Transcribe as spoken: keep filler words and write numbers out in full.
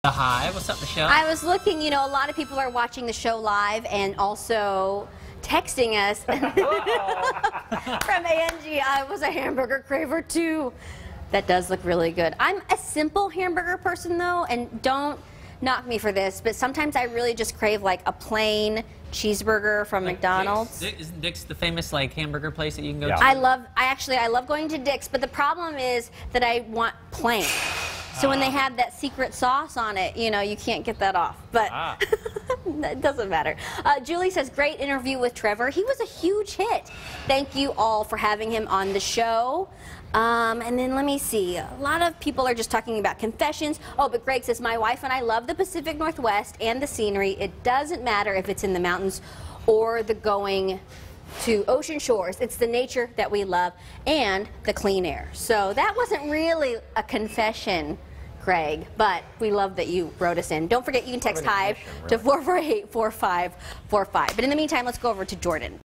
The Hive. What's up, Michelle? I was looking, you know, a lot of people are watching the show live and also texting us from Angie. I was a hamburger craver too. That does look really good. I'm a simple hamburger person though, and don't knock me for this, but sometimes I really just crave like a plain cheeseburger from like McDonald's. Dick's. Isn't Dick's the famous like hamburger place that you can go Yeah. to? I love, I actually, I love going to Dick's, but the problem is that I want plain. So when they have that secret sauce on it, you know, you can't get that off. But Ah. it doesn't matter. Uh, Julie says, great interview with Trevor. He was a huge hit. Thank you all for having him on the show. Um, and then let me see. A lot of people are just talking about confessions. Oh, but Greg says, my wife and I love the Pacific Northwest and the scenery. It doesn't matter if it's in the mountains or the going to ocean shores. It's the nature that we love and the clean air. So that wasn't really a confession, Greg, but we love that you wrote us in. Don't forget you can text Hive to four four eight, four five four five. But in the meantime, let's go over to Jordan.